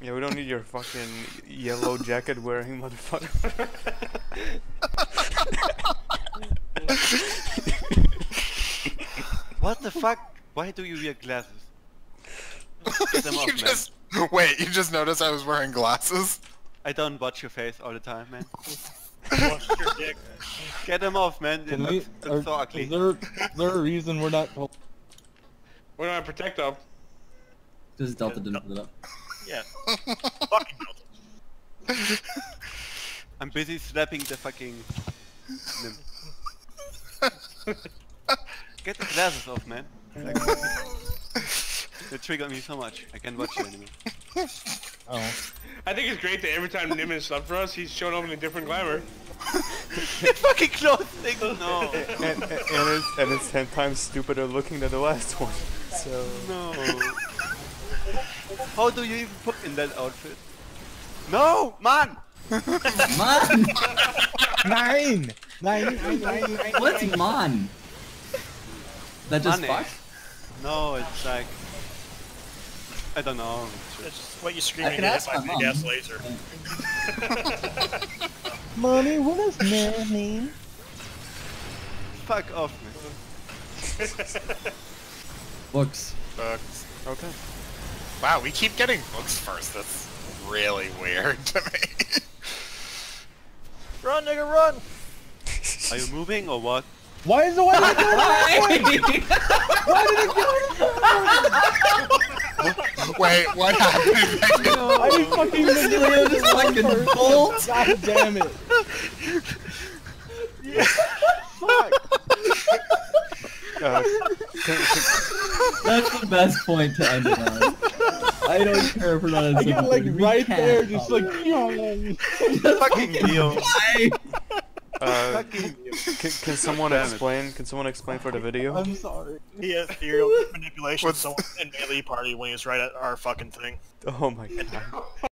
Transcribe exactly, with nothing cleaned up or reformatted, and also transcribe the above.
Yeah, we don't need your fucking yellow jacket wearing motherfucker. What the fuck? Why do you wear glasses? Get them off, you man. just wait. You just noticed I was wearing glasses. I don't watch your face all the time, man. Watch your dick. Get them off, man. It Can we, looks, are, it's so ugly. is, there, is there a reason we're not... We're not protect them. Because Delta didn't put it up. Yeah. Fucking Delta. I'm busy slapping the fucking nymph. Get the glasses off, man. Like, they trigger me so much. I can't watch you anymore. Oh. I think it's great that every time Nim is sub for us, he's showing up in a different glamour. It fucking close thing, no. and, and, and, it's, and it's ten times stupider looking than the last one. So... No. How do you even put in that outfit? No, man! Man! Nine! Nine, nine, nine, nine, What's nine. man? That just Money. fuck? No, it's like... I don't know. That's just what you scream I and can get ask hit by my a big mom. ass laser. Money, what does man mean? Fuck off, man. Books. Books. Okay. Wow, we keep getting books first. That's really weird to me. Run, nigga, run! Are you moving or what? Why is the one not going Why did it go? Wait, what happened? I fucking Leo just fucking bolt! God damn it. Uh, can, can, That's the best point to end it on. I don't care if we're not in I get sympathy. like We right can't there, talk. just like... Fucking deal. uh, can, can someone Damn it. explain? Can someone explain for the video? I'm sorry. He has serial manipulation What's- someone in melee party when he was right at our fucking thing. Oh my god.